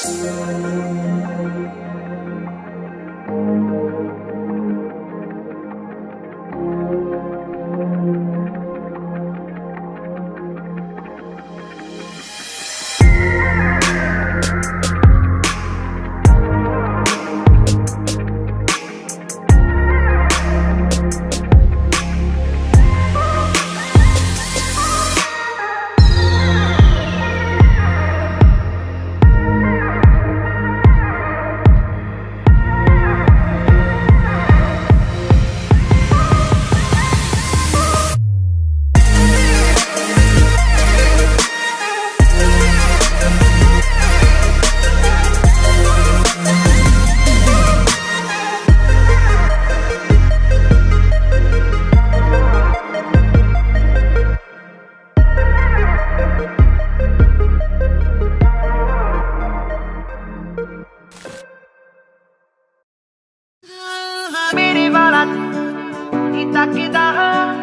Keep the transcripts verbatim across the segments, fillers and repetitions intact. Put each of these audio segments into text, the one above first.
तकदा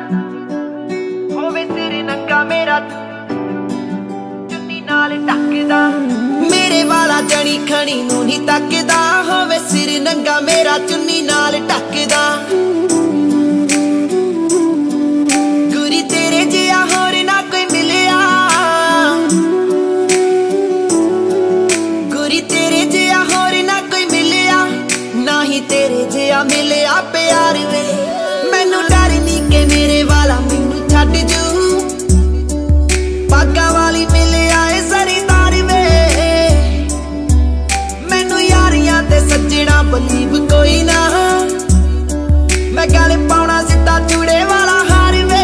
होवे सिर नंगा मेरा चुन्नी नाल टकदा मेरे वाला जनी खनी नू नहीं तकदा होवे सिर नंगा मेरा चुन्नी नाल टकदा गुरी तेरे जिया होर ना कोई मिलिया गुरी तेरे जिया होर ना कोई मिलिया ना ही तेरे जिया मिलिया प्यार वे मैनू डर नी के मेरे वाला मैनू छड्ड जू पागा वाली मिले आए सरीदार वे मैनू यारियां ते सज्जणा बलीव कोई ना मैं गल पाउणा सिद्धा चूड़े वाला हार वे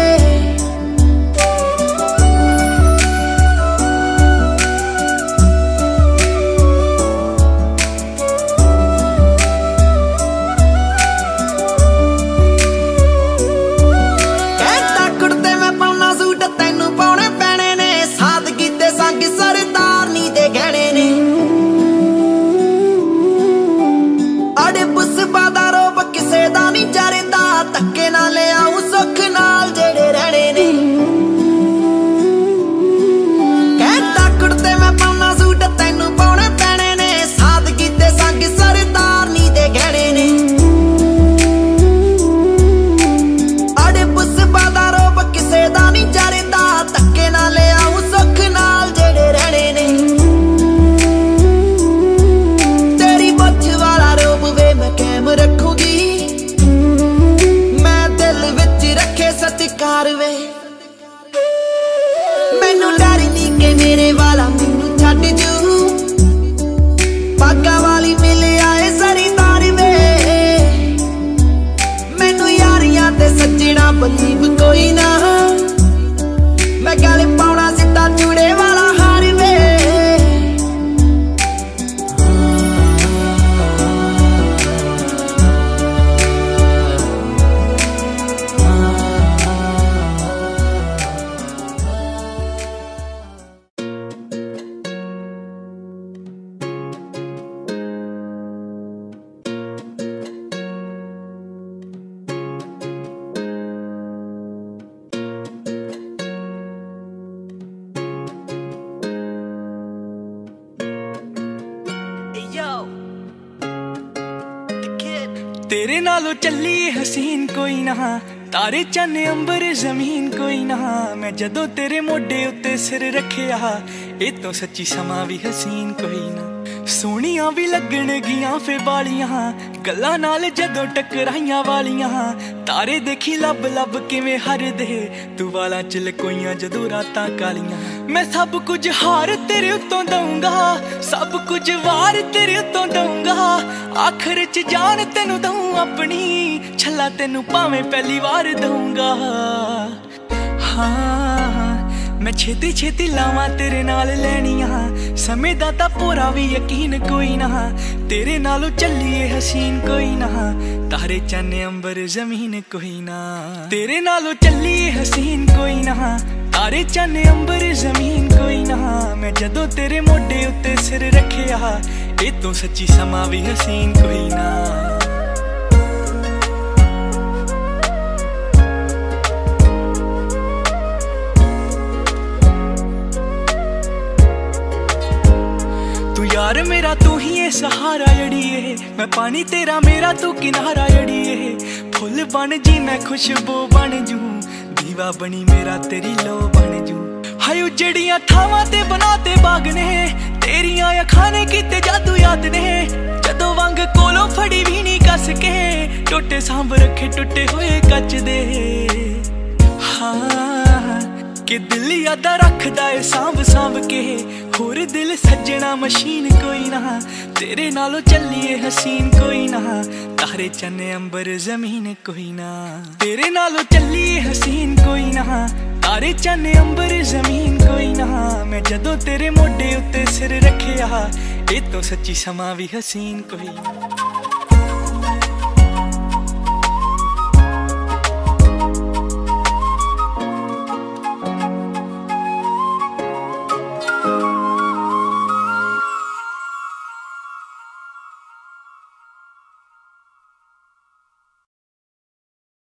धक्के ना ले आऊं सुख नाल जेड़े रहने ने कहता कुड़ते मैं पाउना सूट तैनू पाउणे पैणे ने सादगी ते संग सरदार नी दे गहने ने अड़े पुष्पा दा रोब किसे दा नी जरदा धक्के ना ले आऊं सुख नाल जेड़े रहने ने तेरी मुछ वाला रोब वे मैं कैम रखूंगी सत्कार वे मैनू डर नी के मेरे वाला मैनू छड्ड जू पागा वाली मिले आए सरीदार वे मैनू यारियां ते सज्जणा बलीव कोई ना मैं गल पाउणा सिद्धा चूड़े वाला हार वे तेरे नालों चली हसीन कोई ना तारे चन्ने अंबर जमीन कोई ना मैं जदों तेरे मोढे उत्ते सिर रखिया ए तो सच्ची समा भी हसीन कोई ना सोहणियां भी लगण गियां फे बालियां गल्लां नाल जदों टकराइयां वालियां तारे देखी लब लब किवें हरदे तू वालां च लकोइयां जदों रातां कालियां मैं सब कुछ हार तेरे उत्तों दूंगा सब कुछ वार तेरे उत्तों दूंगा आखिर च जान तेनू दूं अपनी छल्ला तेनू भावें पहली बार दूंगा हाँ मैं छेती छेती लावां तेरे नाल लैनियां समय दा तां पूरा भी यकीन कोई ना तेरे नालों चलिए हसीन कोई ना तारे चन्ने अंबर जमीन कोई ना तेरे नालों चलिए हसीन कोई ना तारे चन्ने अंबर जमीन कोई ना मैं जदों तेरे मोढे उत्ते सिर रखिया ए तो सच्ची समा भी हसीन कोई ना प्यार मेरा तू ही है सहारा जड़िए, मैं पानी तेरा मेरा तू किनारा जड़िए। फुल बन जी मैं खुशबू बन जू, दीवा बनी मेरा तेरी लो बन जू। हाय उजड़ियां थावां ते बनाते बाग ने, तेरियां अखां ने कीते जादू याद ने। जदों वंग कोलों फड़ी भी नहीं कस के, टोटे सांभ रखे टुटे हुए कच दे। हाँ कि दिल यादा रखदा है सांभ सांभ के, होर दिल सज्जना मशीन कोई ना। तेरे नालों चलिए हसीन कोई ना, तारे चन्ने अंबर जमीन कोई ना। तेरे नालों चलिए हसीन कोई ना, तारे चन्ने अंबर जमीन कोई ना। मैं जदों तेरे मोढे उत्ते सिर रखिया, ए तो सच्ची समा भी हसीन कोई ना।